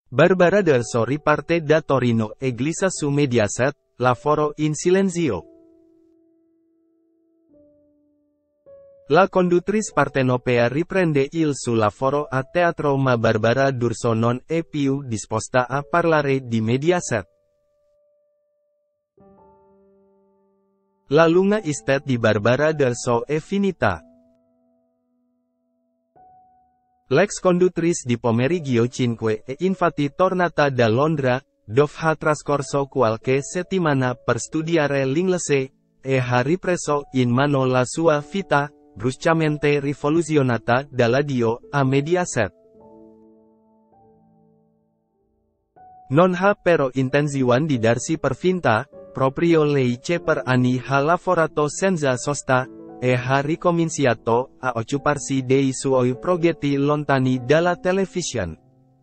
Barbara D'Urso riparte da Torino e glissa su Mediaset, lavoro in silenzio. La conduttrice partenopea riprende il suo lavoro a teatro ma Barbara D'Urso non è più disposta a parlare di Mediaset. La lunga estate di Barbara D'Urso è finita. L'ex conduttrice di Pomeriggio 5 è infatti tornata da Londra, dove ha trascorso qualche settimana per studiare l'inglese, e ha ripreso in mano la sua vita, bruscamente rivoluzionata dall'addio a Mediaset. Non ha però intenzione di darsi per vinta, proprio lei che per anni ha lavorato senza sosta, e ha ricominciato a occuparsi dei suoi progetti lontani dalla televisione.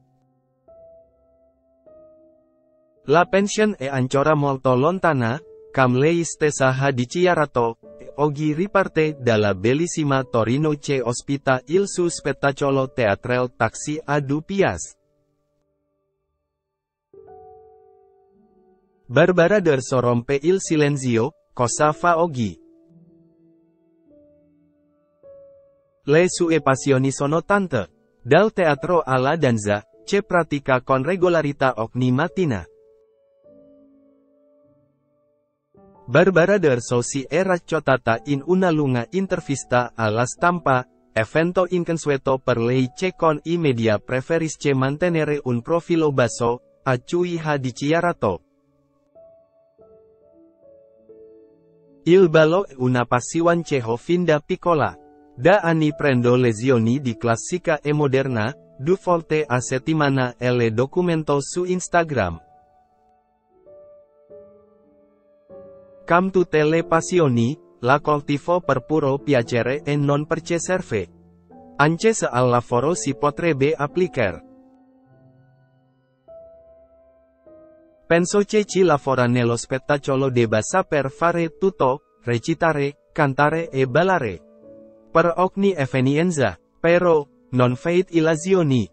La pensione è ancora molto lontana, come lei stessa ha dichiarato, e oggi riparte dalla bellissima Torino che ospita il suo spettacolo teatrale Taxi a due pièces. Barbara D'Urso rompe il silenzio, cosa fa oggi? Le sue passioni sono tante. Dal teatro alla danza, che pratica con regolarità ogni mattina. Barbara D'Urso si è raccontata in una lunga intervista alla stampa, evento inconsueto per lei che con i media preferisce mantenere un profilo basso, a cui ha dichiarato. Il ballo è una passione che ho fin da piccola. Da anni prendo lezioni di classica e moderna, 2 volte a settimana e le documento su Instagram. Come tutte le passioni, la coltivo per puro piacere e non perché serve. Anche se al lavoro si potrebbe applicare. Penso che chi lavora nello spettacolo debba saper fare tutto, recitare, cantare e ballare. Per ogni evenienza, però, non fate illusioni.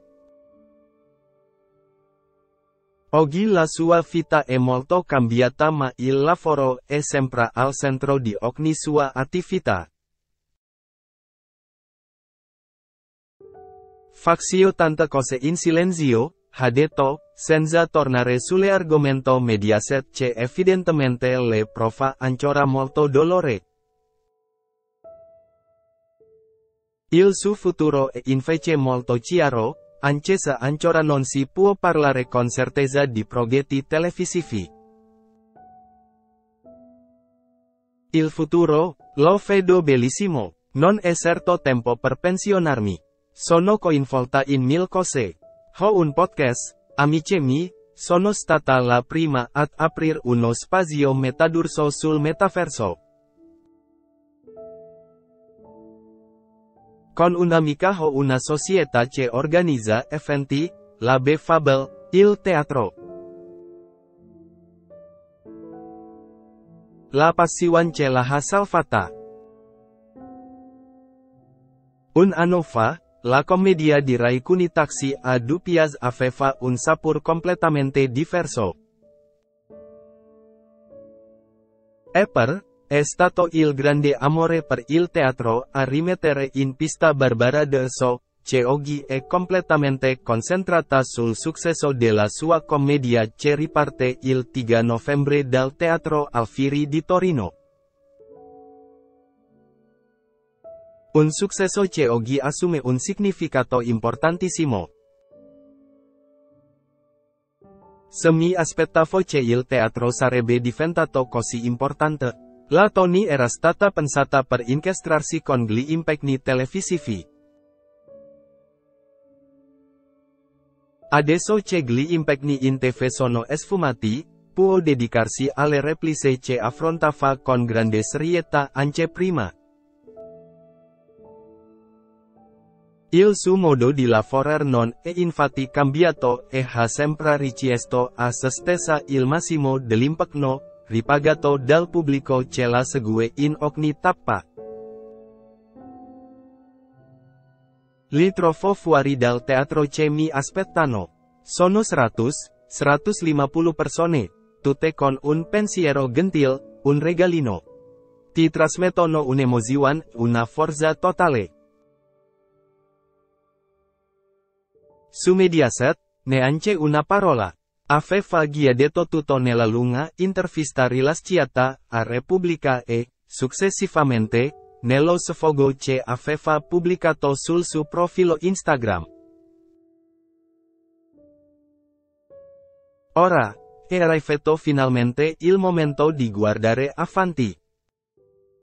Oggi la sua vita è molto cambiata ma il lavoro è sempre al centro di ogni sua attività. Faccio tante cose in silenzio, ha detto, senza tornare sull'argomento Mediaset che evidentemente le prova ancora molto dolore. Il suo futuro è invece molto chiaro, anche se ancora non si può parlare con certezza di progetti televisivi. Il futuro, lo vedo bellissimo, non è certo tempo per pensionarmi. Sono coinvolta in 1000 cose. Ho un podcast, amici miei, sono stata la prima ad aprire uno spazio Metadurso sul metaverso. Con un'amica ho una società che organizza eventi, la Befable, il teatro. La passione ce la ha salvata. Un anno fa, la commedia di Rai Kuni Taxi a due pièces aveva un sapore completamente diverso. È stato il grande amore per il teatro a rimettere in pista Barbara D'Urso, che oggi è completamente concentrata sul successo della sua commedia che riparte il 3 novembre dal Teatro Alfieri di Torino. Un successo che oggi assume un significato importantissimo. Mi aspettavo che il teatro sarebbe diventato così importante. La Tony era stata pensata per incastrarsi con gli impegni televisivi. Adesso che gli impegni in TV sono sfumati, può dedicarsi alle repliche che affrontava con grande serietà anche prima. Il suo modo di lavorare non è infatti cambiato e ha sempre richiesto a se stessa il massimo dell'impegno, ripagato dal pubblico che la segue in ogni tappa. Li trovo fuori dal teatro che mi aspettano. Sono 150 persone, tutte con un pensiero gentile, un regalino. Ti trasmettono un'emozione, una forza totale. Su Mediaset, neanche una parola. Aveva detto tutto nella lunga intervista rilasciata a Repubblica e, successivamente, nello sfogo che aveva pubblicato sul suo profilo Instagram. Ora, è arrivato finalmente il momento di guardare avanti.